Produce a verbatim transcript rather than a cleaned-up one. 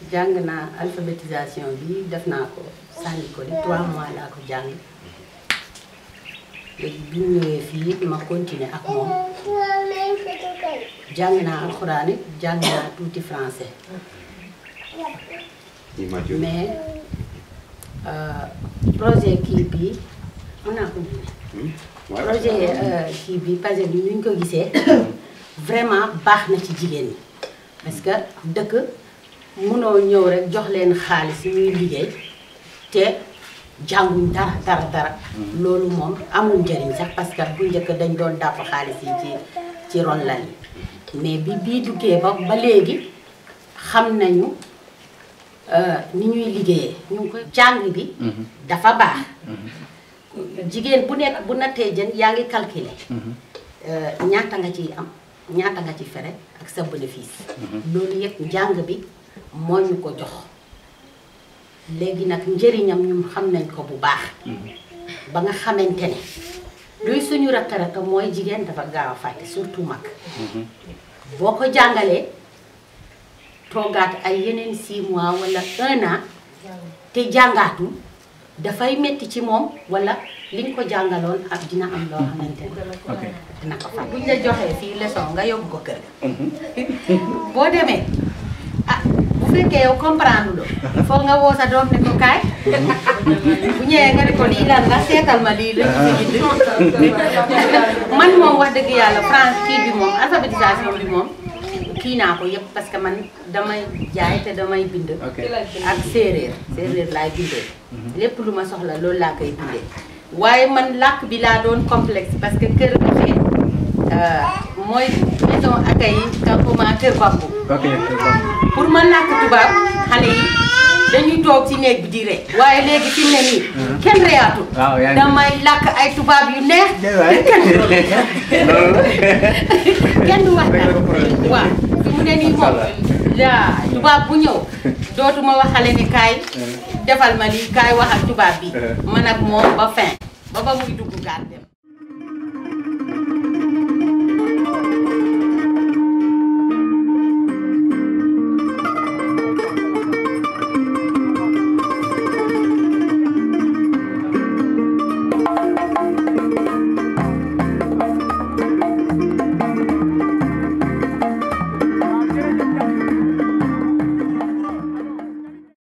jàng naa alphabétisation bi def naa ko sànni ko li trois mois laa ko jàng léegi bi ñu ñëwee fii ma continuer ak moom jàng naa alxuraan it jàng naa tuuti français mais projet kii bi mën naa ko bind projet kii bi parce que ni ñu ko gisee vraiment baax na ci jigéen ñi parce que dëkk mënoo ñëw rek jox leen xaalis ñuy liggéey te jànguñ dara dara dara loolu moom amul njëriñ sax parce que bu njëkk dañ doon dàpp xaalis yi ci ci ron lal yi mais bi bii duggee ba ba léegi xam nañu ni ñuy liggéeyee ñu ngi koy jàng bi dafa baax jigéen bu nekk bu nattee jën yaa ngi calculer ñaata nga ciy am ñaata nga ci fere ak sa bénéfice loolu yëpp njàng bi moo ñu ko jox léegi nag njëriñam ñun xam nañ ko bu baax ba nga xamante ne luy suñu rakka-rakka mooy jigéen dafa gaaw a fàtte surtout mag boo ko jàngalee toogaat ay yeneen six mois wala un an te jàngaatul dafay metti ci moom wala liñ ko jàngaloon ak dina am loo xamante ne dina ko fàtte buñ la joxee fii leçon nga yóbbu ko kër ga boo demee ah bu fekkee yow comprendre loo il faut nga woo sa doom ne ko kaay bu ñëwee nga ne ko lii lan la seetal ma lii la ñu bind man moom wax dëgg yàlla France kii bi moom alphabétisation bi moom kii naa ko yëpp parce que man damay jaay te damay bind ak séeréer séeréer laay bindee lépp lu ma soxla loolu laa koy bindee waaye man làkk bi laa doon complexe parce que kër gi mooy maison accueil campement Kër Bambou pour ma làkk tubaab xale yi dañuy toog ci néeg bi di ree waaye léegi fi mu ne nii kenn reyaatu damay làkk ay tubaab yu neex kenn du wax waaw fi mu ne nii moom laa tubaab bu ñëw dootuma wax xale ni kaay defal ma lii kaay wax ak tubaab bi man ak moom ba fin ba ba muy dugg gaal dem